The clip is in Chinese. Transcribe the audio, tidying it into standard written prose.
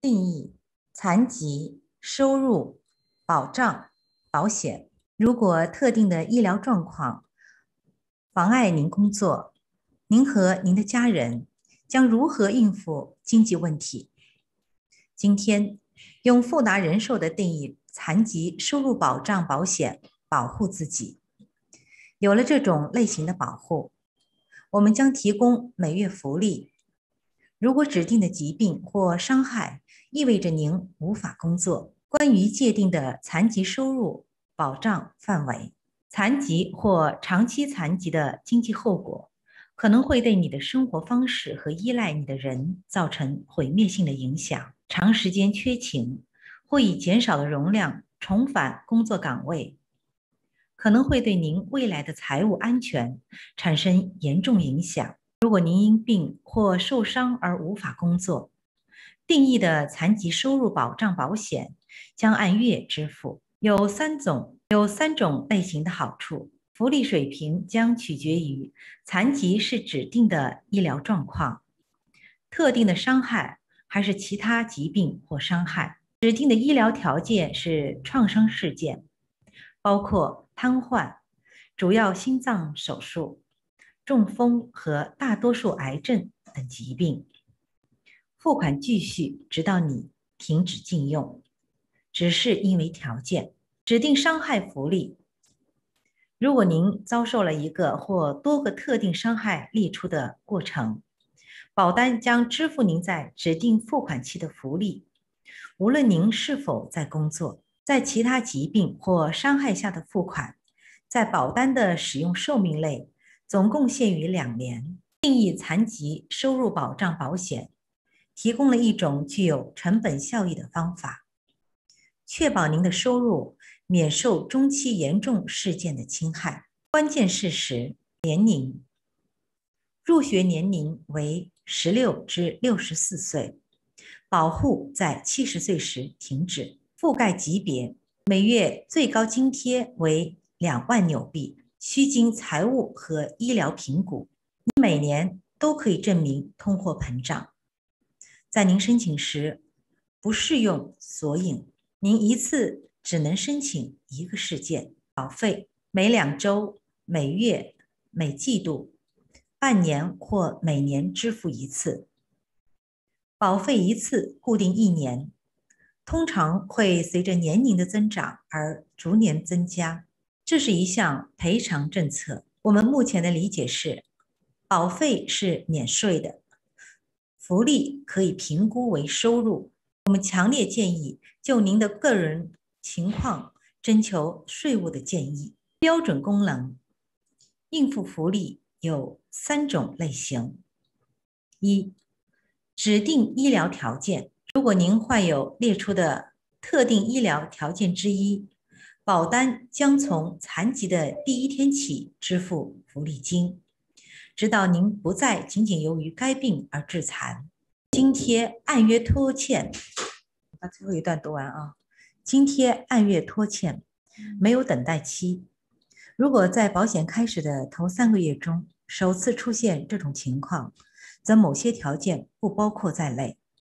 定义残疾、收入、保障、保险。如果特定的医疗状况妨碍您工作，您和您的家人将如何应付经济问题？今天用富达人寿的定义残疾收入保障保险保护自己。有了这种类型的保护，我们将提供每月福利。如果指定的疾病或伤害意味着您无法工作，关于界定的残疾收入保障范围，残疾或长期残疾的经济后果可能会对你的生活方式和依赖你的人造成毁灭性的影响。长时间缺勤或以减少的容量重返工作岗位，可能会对您未来的财务安全产生严重影响。如果您因病或受伤而无法工作，定义的残疾收入保障保险将按月支付。有三种类型的好处，福利水平将取决于残疾是指定的医疗状况、特定的伤害还是其他疾病或伤害。指定的医疗条件是创伤事件，包括瘫痪、主要心脏手术、中风和大多数癌症等疾病。付款继续直到你停止禁用，只是因为条件。指定伤害福利，如果您遭受了一个或多个特定伤害列出的过程，保单将支付您在指定付款期的福利，无论您是否在工作。在其他疾病或伤害下的付款，在保单的使用寿命内总共限于2年。定义残疾收入保障保险提供了一种具有成本效益的方法，确保您的收入免受中期严重事件的侵害。关键事实：年龄，入学年龄为16至64岁，保护在70岁时停止。覆盖级别，每月最高津贴为2万纽币，需经财务和医疗评估。你每年都可以证明通货膨胀。在您申请时，不适用索引。您一次只能申请1个事件。保费每2周、每月、每季度、半年或每年支付1次。保费一次固定1年，通常会随着年龄的增长而逐年增加。这是一项赔偿政策。我们目前的理解是，保费是免税的，福利可以评估为收入。我们强烈建议就您的个人情况征求税务的建议。标准功能，应付福利有3种类型。1、指定医疗条件，如果您患有列出的特定医疗条件之一，保单将从残疾的第1天起支付福利金，直到您不再仅仅由于该病而致残。津贴按月拖欠，把最后一段读完啊。津贴按月拖欠，没有等待期。如果在保险开始的头3个月中首次出现这种情况，则某些条件不包括在内。